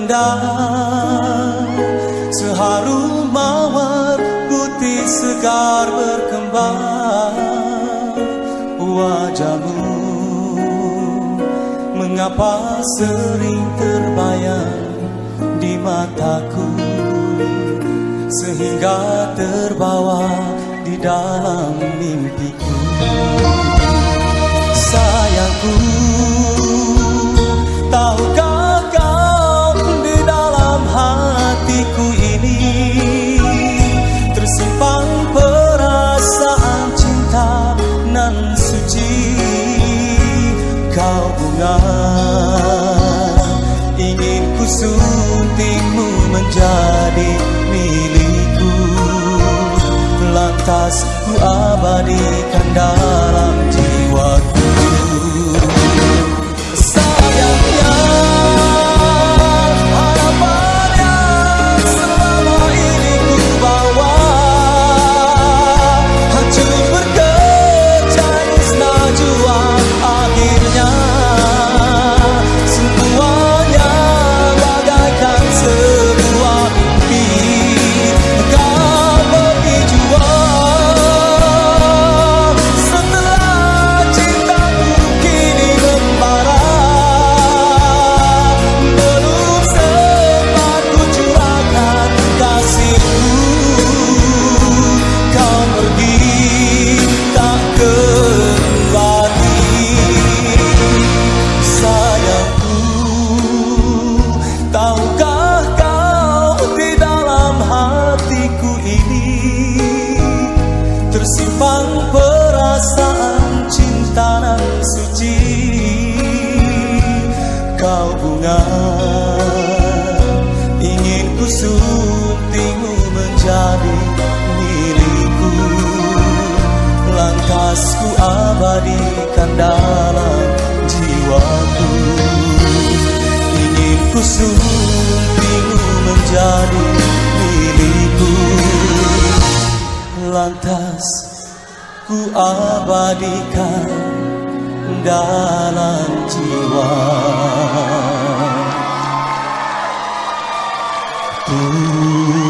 indah, seharum mawar putih segar berkembang. Wajahmu mengapa sering terbayang di mataku, sehingga terbawa di dalam mimpiku. Sayangku, tahukah kau di dalam hatiku ini tersimpan perasaan cinta nan suci. Kau bunga, ingin ku suntingmu menjadi milikku, lantas ku abadikan dalam jiwaku. Sayangnya, harapannya selama ini ku bawa hancur berkecais najwa. Akhirnya semuanya bagaikan sebuah mimpi. Kau pergi jua setelah cintaku kini membara. Belum sempat ku curahkan kasihku, kau pergi tak kembali. Sayangku, tahukah kau di dalam hatiku ini tersimpan perasaan cinta nan suci. Kau bunga, ingin ku suntingmu menjadi milikku, lantas ku abadikan dalam jiwaku. Ingin ku suntingmu menjadi milikku, lantas ku abadikan dalam jiwaku.